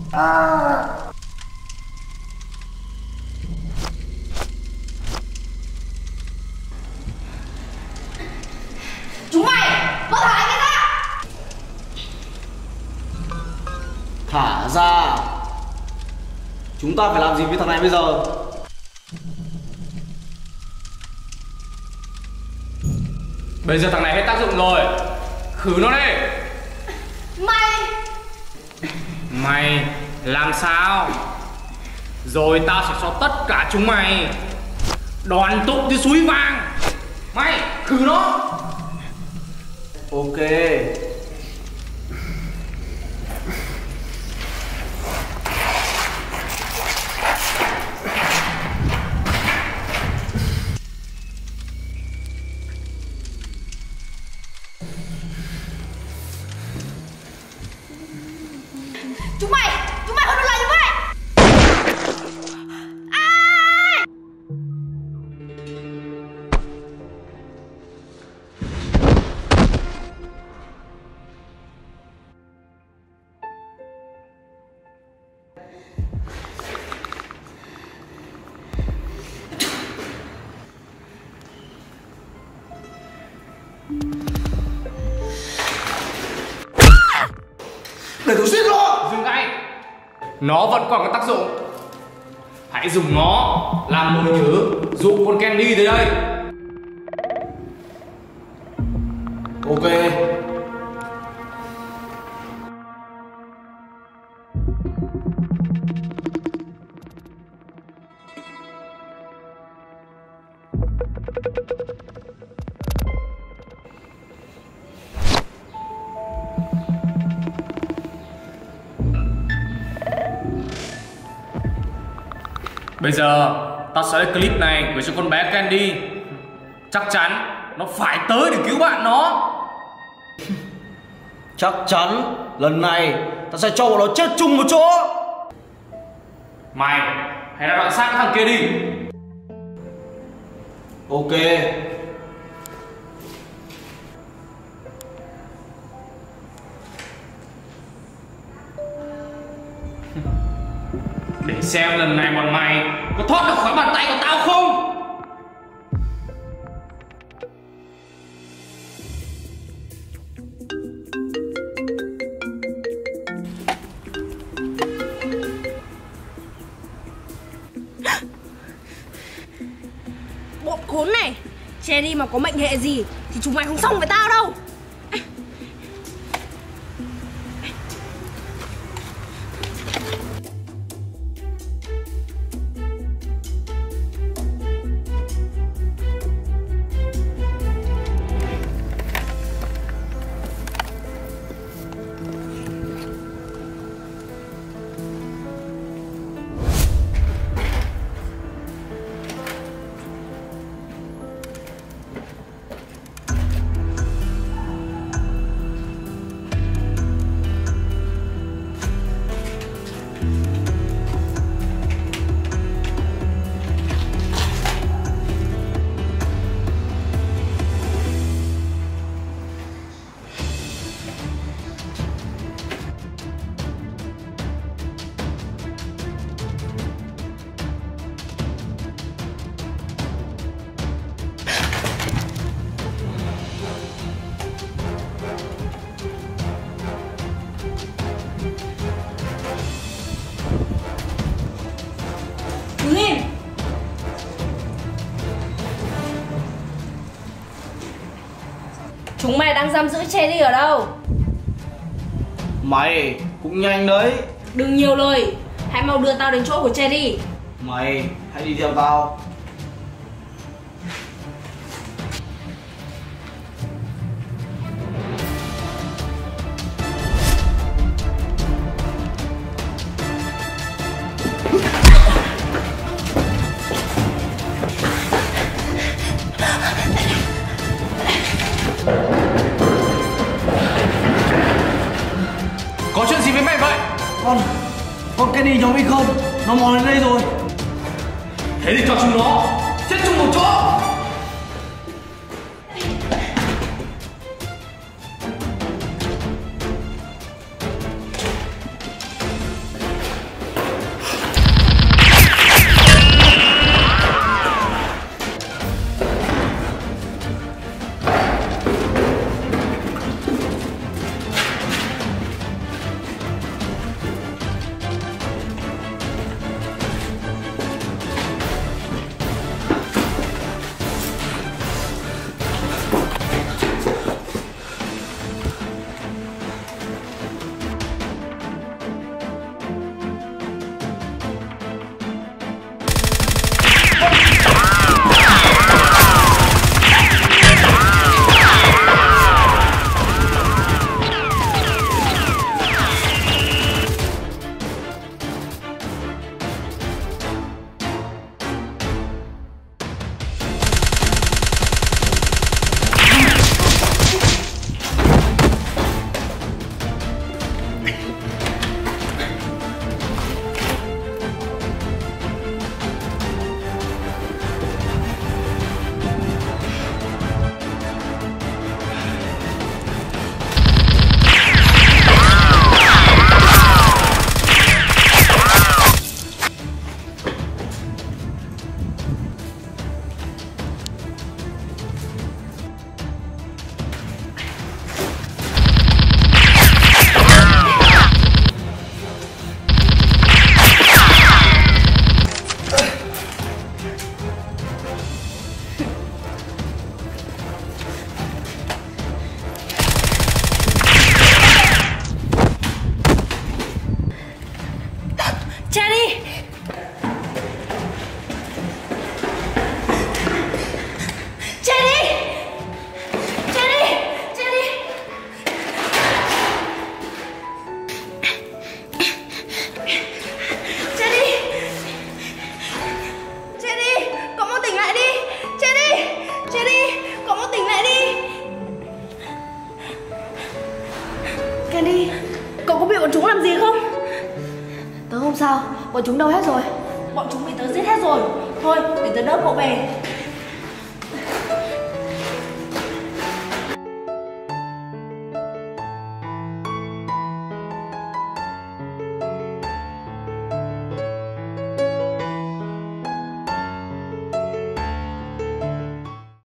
Chúng mày, bỏ thả anh ấy ra. Thả ra. Chúng ta phải làm gì với thằng này bây giờ? Bây giờ thằng này hết tác dụng rồi. Khử nó đi. Mày làm sao? Rồi tao sẽ cho tất cả chúng mày đoàn tụ tới suối vàng. Mày khử nó. Ok. Chúng mày không được làm như vậy. Để tôi giết nó. Dừng ngay. Nó vẫn còn có tác dụng. Hãy dùng nó làm mồi nhử dụ con Candy tới đây. Ok. Bây giờ tao sẽ lấy clip này gửi cho con bé Candy. Chắc chắn nó phải tới để cứu bạn nó. Chắc chắn lần này ta sẽ cho bọn nó chết chung một chỗ. Mày hãy ra đoạn xác thằng kia đi. Ok. Để xem lần này bọn mày có thoát được khỏi bàn tay của tao không. Bọn khốn này, Cherry mà có mệnh hệ gì thì chúng mày không xong với tao đâu. Chúng mày đang giam giữ Cherry ở đâu? Mày cũng nhanh đấy. Đừng nhiều lời, hãy mau đưa tao đến chỗ của Cherry. Mày hãy đi theo tao. Có chuyện gì với mày vậy? Con Kenny nhóm Y không, nó mò đến đây rồi. Thế thì cho chúng nó chết chung một chỗ. Không sao, bọn chúng đâu hết rồi? Bọn chúng bị tớ giết hết rồi. Thôi để tớ đỡ cậu về.